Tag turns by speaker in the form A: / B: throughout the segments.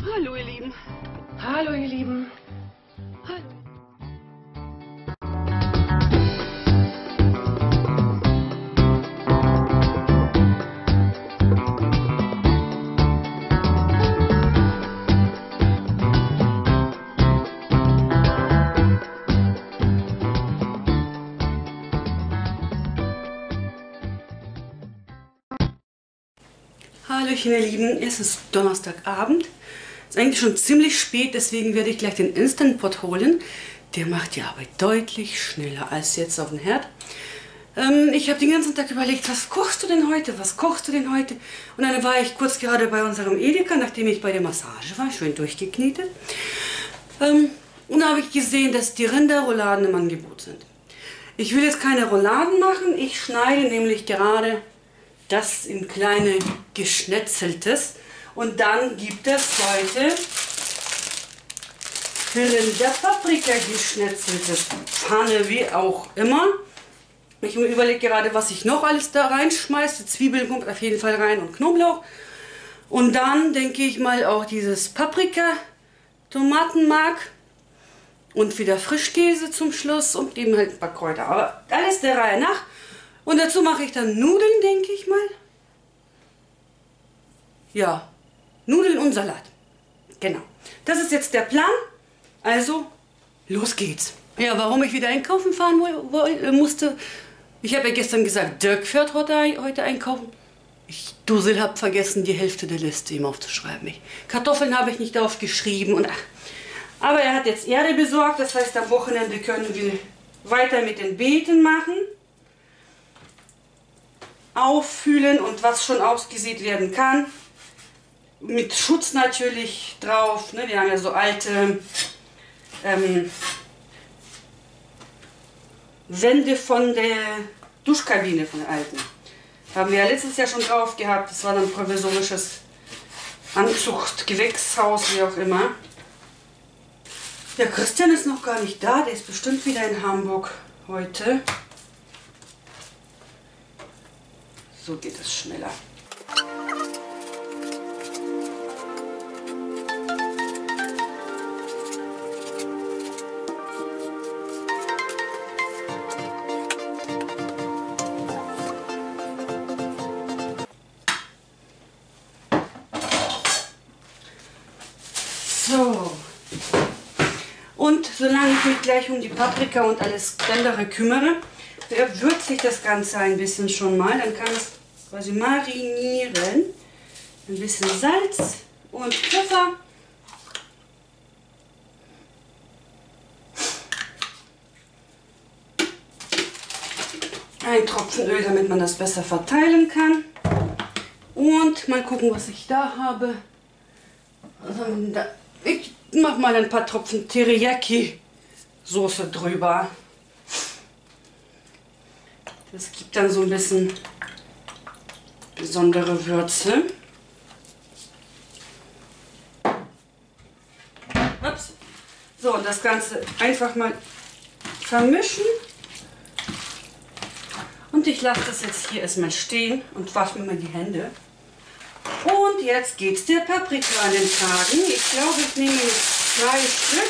A: Hallo, ihr Lieben.
B: Hallo, ihr Lieben.
A: Hallo. Hallöchen, ihr Lieben. Es ist Donnerstagabend. Es ist eigentlich schon ziemlich spät, deswegen werde ich gleich den Instant Pot holen. Der macht die Arbeit deutlich schneller als jetzt auf dem Herd. Ich habe den ganzen Tag überlegt, was kochst du denn heute? Was kochst du denn heute? Und dann war ich kurz gerade bei unserem Edeka, nachdem ich bei der Massage war, schön durchgeknetet. Und da habe ich gesehen, dass die Rinderrouladen im Angebot sind. Ich will jetzt keine Rouladen machen. Ich schneide nämlich gerade das in kleine Geschnetzeltes. Und dann gibt es heute Rinderpaprika geschnetzeltes, Pfanne, wie auch immer. Ich überlege gerade, was ich noch alles da reinschmeiße. Zwiebeln kommt auf jeden Fall rein und Knoblauch. Und dann denke ich mal auch dieses Paprika, Tomatenmark und wieder Frischkäse zum Schluss und eben halt ein paar Kräuter. Aber alles der Reihe nach. Und dazu mache ich dann Nudeln, denke ich mal. Ja, Nudeln und Salat. Genau. Das ist jetzt der Plan. Also, los geht's. Ja, warum ich wieder einkaufen fahren musste. Ich habe ja gestern gesagt, Dirk fährt heute einkaufen. Ich Dusel habe vergessen, die Hälfte der Liste ihm aufzuschreiben. Kartoffeln habe ich nicht aufgeschrieben. Und aber er hat jetzt Erde besorgt. Das heißt, am Wochenende können wir weiter mit den Beeten machen. Auffüllen und was schon ausgesät werden kann. Mit Schutz natürlich drauf. Ne? Wir haben ja so alte Wände von der Duschkabine, von der alten. Haben wir ja letztes Jahr schon drauf gehabt. Das war dann provisorisches Anzucht, Gewächshaus, wie auch immer. Der Christian ist noch gar nicht da. Der ist bestimmt wieder in Hamburg heute. So geht es schneller. So. Und solange ich mich gleich um die Paprika und alles andere kümmere, würze ich das Ganze ein bisschen schon mal. Dann kann es quasi marinieren. Ein bisschen Salz und Pfeffer. Ein Tropfen Öl, damit man das besser verteilen kann. Und mal gucken, was ich da habe. Ich mache mal ein paar Tropfen Teriyaki-Soße drüber. Das gibt dann so ein bisschen besondere Würze. Ups. So, und das Ganze einfach mal vermischen. Und ich lasse das jetzt hier erstmal stehen und wasche mir mal die Hände. Und jetzt geht es der Paprika an den Kragen. Ich glaube, ich nehme jetzt 2 Stück.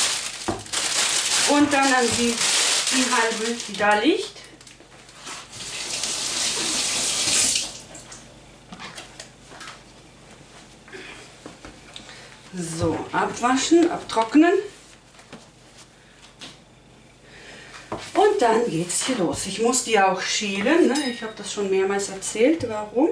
A: Und dann an die halbe, die da liegt. So, abwaschen, abtrocknen. Und dann geht's hier los. Ich muss die auch schälen. Ne? Ich habe das schon mehrmals erzählt. Warum?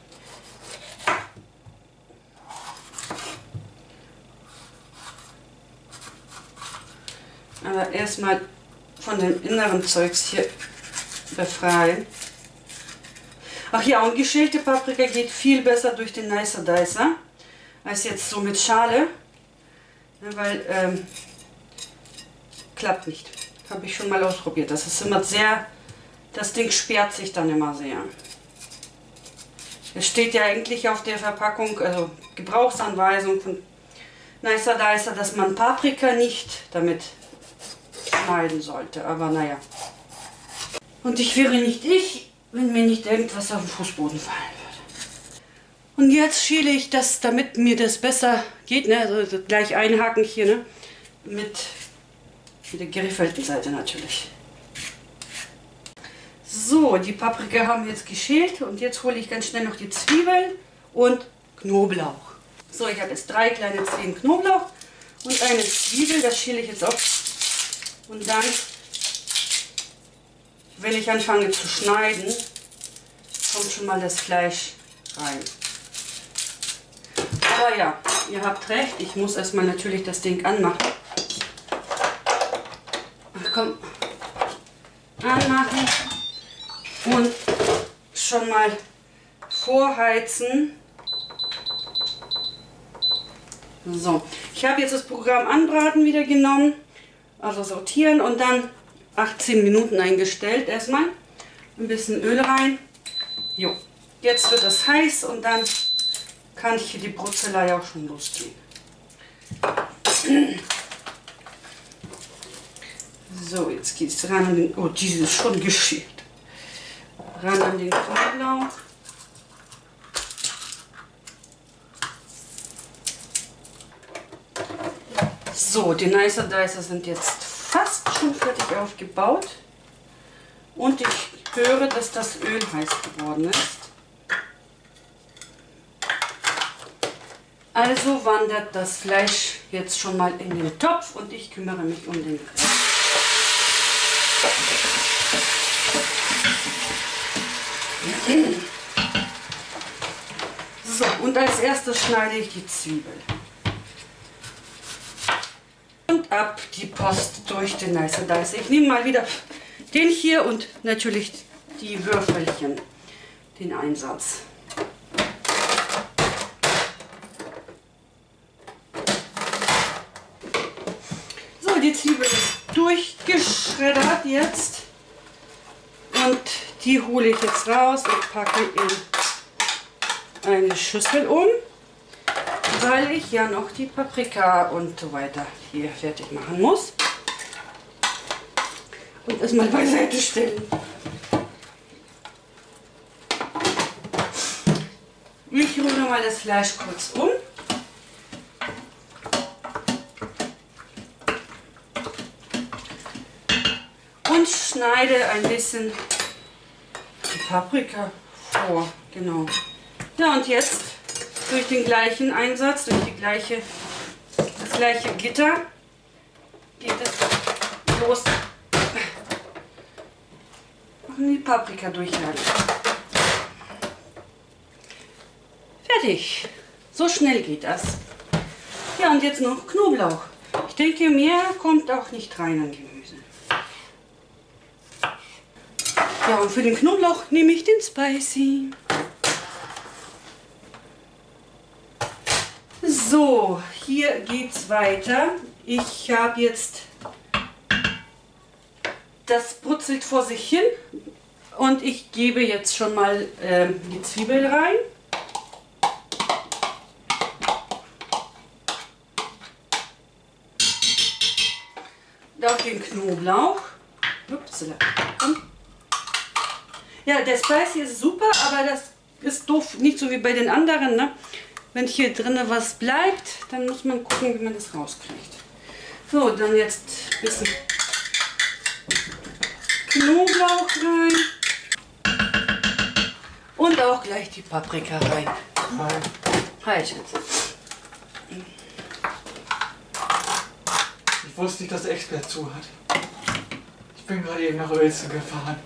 A: Aber erstmal von dem inneren Zeugs hier befreien. Ach ja, und geschälte Paprika geht viel besser durch den Nicer Dicer als jetzt so mit Schale, weil klappt nicht. Habe ich schon mal ausprobiert. Das ist immer sehr, das Ding sperrt sich dann immer sehr. Es steht ja eigentlich auf der Verpackung, also Gebrauchsanweisung von Nicer Dicer, dass man Paprika nicht damit schneiden sollte, aber naja. Und ich wäre nicht ich, wenn mir nicht irgendwas auf den Fußboden fallen würde. Und jetzt schäle ich das, damit mir das besser geht, ne? Also gleich einhaken hier, ne? Mit der geriffelten Seite natürlich. So, die Paprika haben wir jetzt geschält und jetzt hole ich ganz schnell noch die Zwiebeln und Knoblauch. So, ich habe jetzt 3 kleine Zehen Knoblauch und eine Zwiebel, das schäle ich jetzt auf. Und dann, wenn ich anfange zu schneiden, kommt schon mal das Fleisch rein. Aber ja, ihr habt recht, ich muss erstmal natürlich das Ding anmachen. Ach komm, anmachen und schon mal vorheizen. So, ich habe jetzt das Programm Anbraten wieder genommen, also sortieren und dann 18 Minuten eingestellt erstmal. Ein bisschen Öl rein. Jo, jetzt wird es heiß und dann kann ich hier die Brutzelei auch schon losziehen. So, jetzt geht es ran an den... Oh, diese ist schon geschält. Ran an den Knoblauch. So, die Nicer Dicer sind jetzt fast schon fertig aufgebaut. Und ich höre, dass das Öl heiß geworden ist. Also wandert das Fleisch jetzt schon mal in den Topf und ich kümmere mich um den Rest. So, und als erstes schneide ich die Zwiebel. Und ab die Post durch den Nicer Dicer. Ich nehme mal wieder den hier und natürlich die Würfelchen, den Einsatz. So, die Zwiebel ist durchgeschreddert jetzt und die hole ich jetzt raus und packe in eine Schüssel um, weil ich ja noch die Paprika und so weiter hier fertig machen muss. Und das mal beiseite stellen. Ich rühre mal das Fleisch kurz um. Und schneide ein bisschen die Paprika vor. Genau. Ja, und jetzt durch den gleichen Einsatz, durch das gleiche Gitter geht es los. Die Paprika durchjagen. Fertig. So schnell geht das. Ja, und jetzt noch Knoblauch. Ich denke, mehr kommt auch nicht rein an Gemüse. Ja, und für den Knoblauch nehme ich den Spicy. So, hier geht's weiter. Ich habe jetzt... Das brutzelt vor sich hin und ich gebe jetzt schon mal die Zwiebel rein. Und auch den Knoblauch. Upsala. Ja, der Spicy ist super, aber das ist doof, nicht so wie bei den anderen. Ne? Wenn hier drinnen was bleibt, dann muss man gucken, wie man das rauskriegt. So, dann jetzt ein bisschen Knoblauch rein und auch gleich die Paprika rein. Hi, Schatz.
C: Ich wusste nicht, dass der Expert zu hat. Ich bin gerade eben nach Uelzen gefahren.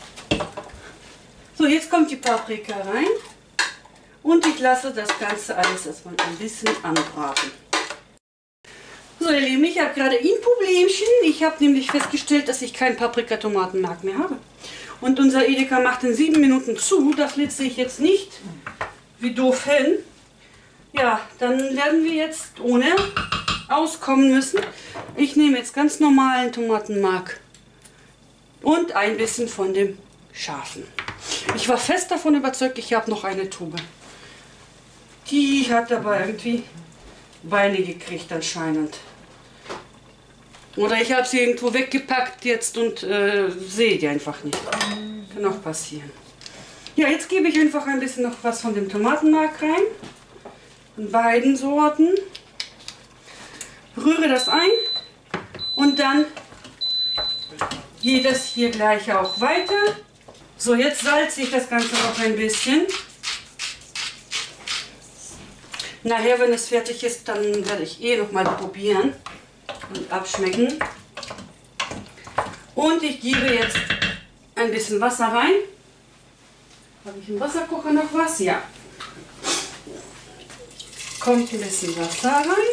A: So, jetzt kommt die Paprika rein und ich lasse das Ganze alles erstmal ein bisschen anbraten. So, ihr Lieben, ich habe gerade ein Problemchen. Ich habe nämlich festgestellt, dass ich keinen Paprikatomatenmark mehr habe. Und unser Edeka macht in 7 Minuten zu. Das litze ich jetzt nicht wie doof hin. Ja, dann werden wir jetzt ohne auskommen müssen. Ich nehme jetzt ganz normalen Tomatenmark und ein bisschen von dem scharfen. Ich war fest davon überzeugt, ich habe noch eine Tube. Die hat aber irgendwie Beine gekriegt anscheinend. Oder ich habe sie irgendwo weggepackt jetzt und sehe die einfach nicht. Kann auch passieren. Ja, jetzt gebe ich einfach ein bisschen noch was von dem Tomatenmark rein. Von beiden Sorten. Rühre das ein und dann geht das hier gleich auch weiter. So, jetzt salze ich das Ganze noch ein bisschen. Nachher, wenn es fertig ist, dann werde ich noch mal probieren und abschmecken. Und ich gebe jetzt ein bisschen Wasser rein. Habe ich im Wasserkocher noch was? Ja. Kommt ein bisschen Wasser rein.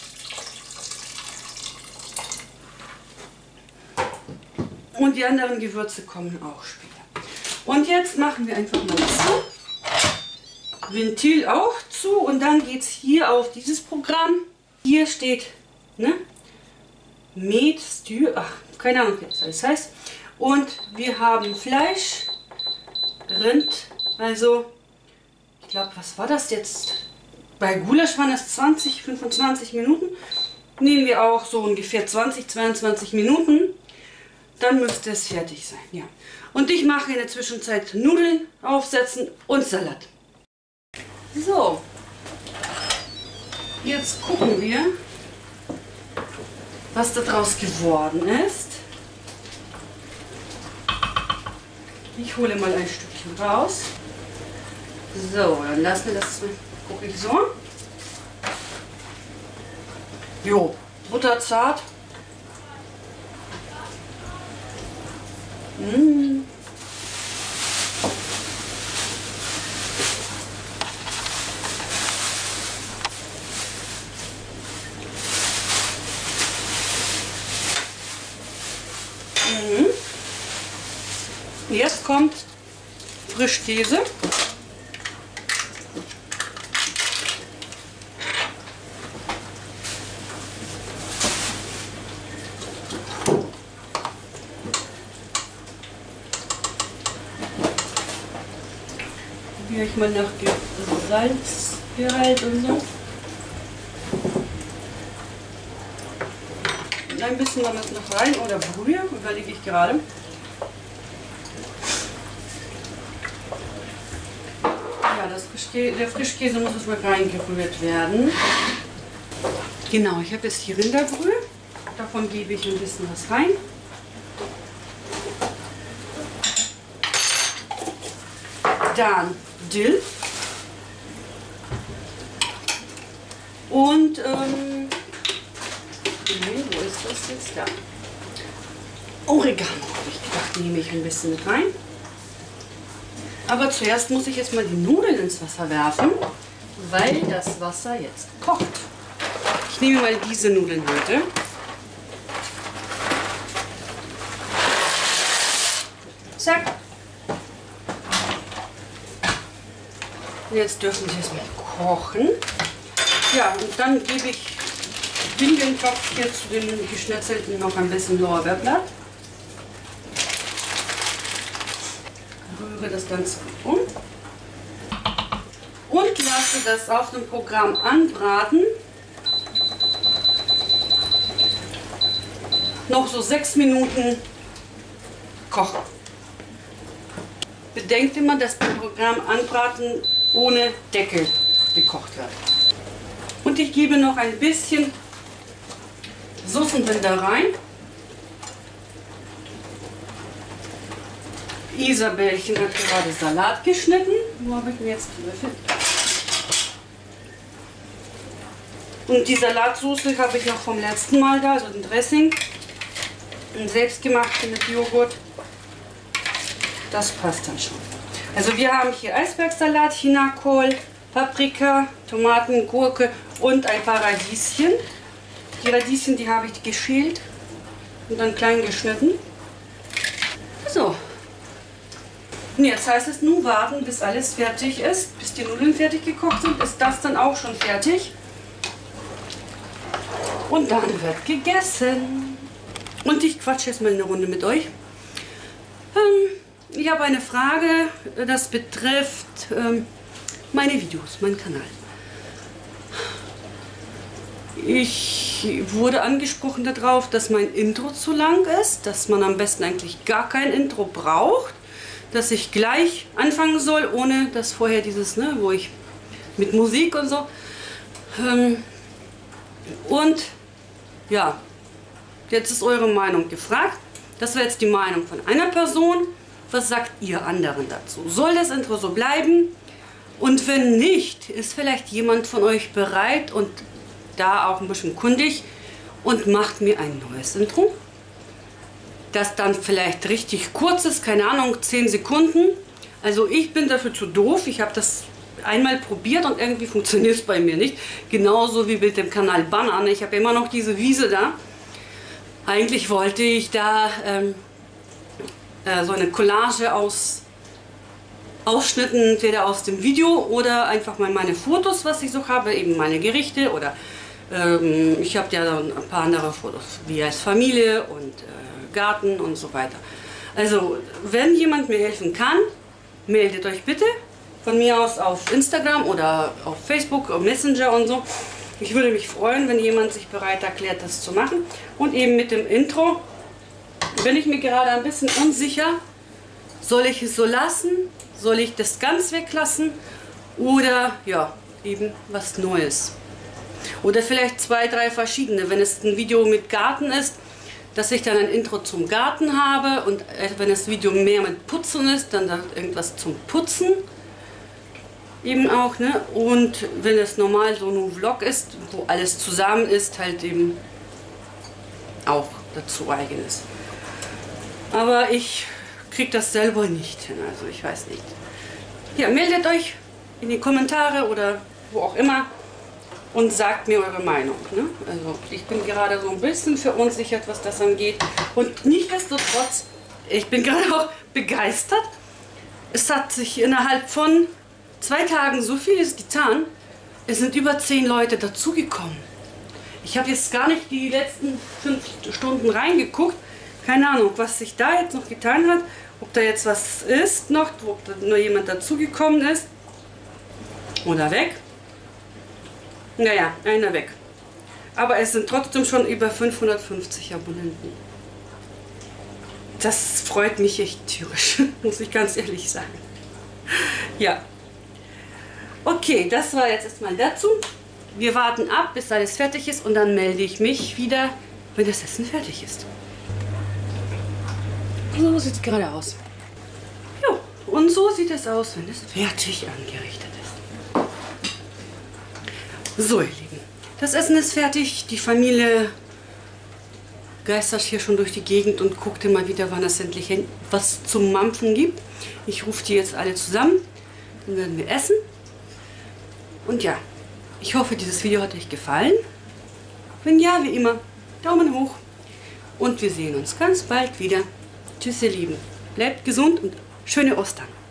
A: Und die anderen Gewürze kommen auch später. Und jetzt machen wir einfach mal zu. Ventil auch zu und dann geht es hier auf dieses Programm. Hier steht, ne? Meat Stew, ach, keine Ahnung, wie das alles heißt. Und wir haben Fleisch, Rind, also, ich glaube, was war das jetzt? Bei Gulasch waren es 20, 25 Minuten. Nehmen wir auch so ungefähr 20, 22 Minuten. Dann müsste es fertig sein, ja. Und ich mache in der Zwischenzeit Nudeln aufsetzen und Salat. So, jetzt gucken wir, was da draus geworden ist. Ich hole mal ein Stückchen raus. So, dann lassen wir das, gucke ich so. Jo, butterzart. Mmh. Jetzt kommt Frischkäse. Probiere ich mal nach Salzgehalt und so. Und ein bisschen noch rein oder Brühe, überlege ich gerade. Ja, der Frischkäse muss jetzt mal reingerührt werden. Genau, ich habe jetzt hier Rinderbrühe. Davon gebe ich ein bisschen was rein. Dann Dill. Und, nee, wo ist das jetzt? Da. Oregano, habe ich gedacht, nehme ich ein bisschen mit rein. Aber zuerst muss ich jetzt mal die Nudeln ins Wasser werfen, weil das Wasser jetzt kocht. Ich nehme mal diese Nudeln heute. Zack. Jetzt dürfen sie erstmal kochen. Ja, und dann gebe ich in den Topf hier zu den Geschnetzelten noch ein bisschen Lorbeerblatt. Rühre das Ganze um und lasse das auf dem Programm anbraten. Noch so 6 Minuten kochen. Bedenkt immer, dass beim Programm anbraten ohne Deckel gekocht wird. Und ich gebe noch ein bisschen Soßenbinder rein. Isabellchen hat gerade Salat geschnitten. Wo habe ich denn jetzt die Löffel? Und die Salatsoße habe ich noch vom letzten Mal da, also den Dressing. Ein selbstgemachten mit Joghurt. Das passt dann schon. Also wir haben hier Eisbergsalat, Chinakohl, Paprika, Tomaten, Gurke und ein paar Radieschen. Die Radieschen, die habe ich geschält und dann klein geschnitten. So. Und jetzt heißt es nur warten, bis alles fertig ist, bis die Nudeln fertig gekocht sind, ist das dann auch schon fertig. Und dann wird gegessen. Und ich quatsche jetzt mal eine Runde mit euch. Ich habe eine Frage, das betrifft meine Videos, meinen Kanal. Ich wurde angesprochen darauf, dass mein Intro zu lang ist, dass man am besten eigentlich gar kein Intro braucht, dass ich gleich anfangen soll, ohne dass vorher dieses, ne, wo ich mit Musik und so. Und ja, jetzt ist eure Meinung gefragt. Das war jetzt die Meinung von einer Person. Was sagt ihr anderen dazu? Soll das Intro so bleiben? Und wenn nicht, ist vielleicht jemand von euch bereit und da auch ein bisschen kundig und macht mir ein neues Intro, das dann vielleicht richtig kurz ist, keine Ahnung, 10 Sekunden. Also ich bin dafür zu doof. Ich habe das einmal probiert und irgendwie funktioniert es bei mir nicht. Genauso wie mit dem Kanal Banner. Ich habe immer noch diese Wiese da. Eigentlich wollte ich da so eine Collage aus Ausschnitten, entweder aus dem Video oder einfach mal meine Fotos, was ich so habe, eben meine Gerichte oder ich habe ja ein paar andere Fotos, wie als Familie und Garten und so weiter. Also, wenn jemand mir helfen kann, meldet euch bitte. Von mir aus auf Instagram oder auf Facebook, auf Messenger und so. Ich würde mich freuen, wenn jemand sich bereit erklärt, das zu machen. Und eben mit dem Intro bin ich mir gerade ein bisschen unsicher. Soll ich es so lassen? Soll ich das ganz weglassen? Oder ja, eben was Neues. Oder vielleicht 2, 3 verschiedene. Wenn es ein Video mit Garten ist, dass ich dann ein Intro zum Garten habe. Und wenn das Video mehr mit Putzen ist, dann irgendwas zum Putzen. Eben auch, ne? Und wenn es normal so ein Vlog ist, wo alles zusammen ist, halt eben auch dazu eigenes. Aber ich kriege das selber nicht hin, also ich weiß nicht. Ja, meldet euch in die Kommentare oder wo auch immer und sagt mir eure Meinung. Ne? Also ich bin gerade so ein bisschen verunsichert, was das angeht. Und nichtsdestotrotz, ich bin gerade auch begeistert. Es hat sich innerhalb von 2 Tagen so vieles getan. Es sind über 10 Leute dazugekommen. Ich habe jetzt gar nicht die letzten 5 Stunden reingeguckt. Keine Ahnung, was sich da jetzt noch getan hat. Ob da jetzt was ist noch, ob da nur jemand dazugekommen ist. Oder weg. Naja, einer weg. Aber es sind trotzdem schon über 550 Abonnenten. Das freut mich echt tierisch, muss ich ganz ehrlich sagen. Ja. Okay, das war jetzt erstmal dazu. Wir warten ab, bis alles fertig ist und dann melde ich mich wieder, wenn das Essen fertig ist. So sieht es gerade aus. Jo, und so sieht es aus, wenn es fertig angerichtet ist. So, ihr Lieben, das Essen ist fertig. Die Familie geistert hier schon durch die Gegend und guckt immer wieder, wann es endlich was zum Mampfen gibt. Ich rufe die jetzt alle zusammen, dann werden wir essen. Und ja, ich hoffe, dieses Video hat euch gefallen. Wenn ja, wie immer, Daumen hoch. Und wir sehen uns ganz bald wieder. Tschüss, ihr Lieben. Bleibt gesund und schöne Ostern.